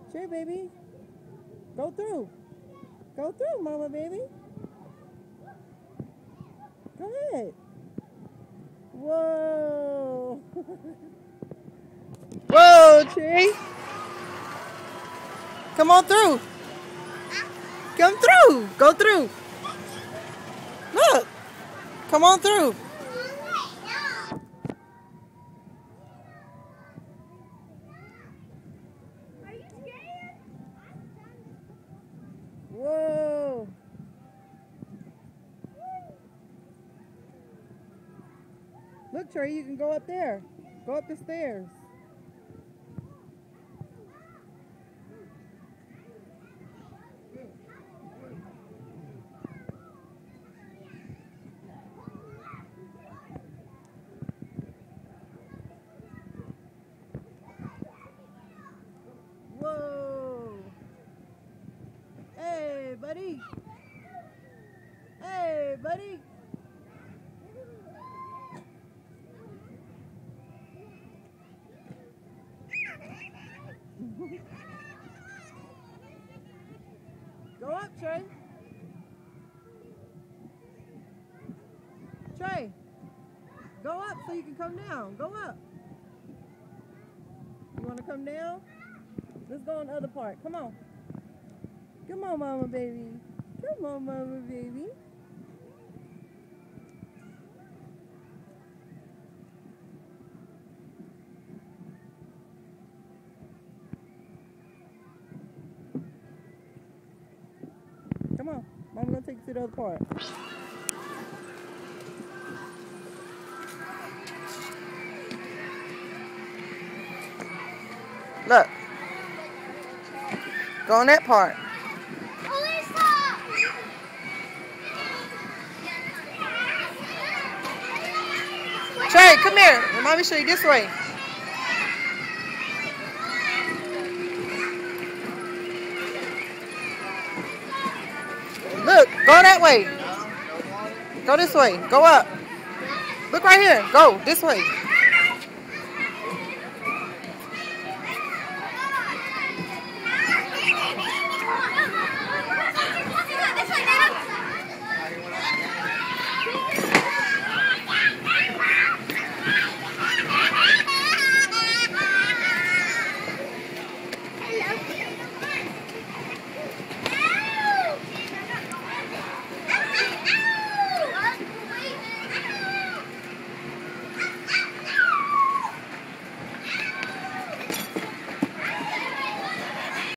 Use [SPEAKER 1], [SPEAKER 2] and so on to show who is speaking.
[SPEAKER 1] Tre, baby. Go through. Go through, mama, baby. Go ahead. Whoa. Whoa, Tre. Come on through. Come through. Go through. Look. Come on through.
[SPEAKER 2] Are you scared?
[SPEAKER 1] Whoa. Look, Tre, you can go up there. Go up the stairs. Whoa. Hey, buddy. Hey, buddy. Go up, Tre. Tre, go up so you can come down. Go up. You want to come down? Let's go on the other part. Come on. Come on, mama, baby. Come on, mama, baby. Come on. Mama gonna take you to the other part. Look. Go on that part. Tre, come here. Let mommy show you this way. Look, go that way. Go this way. Go up. Look right here. Go this way.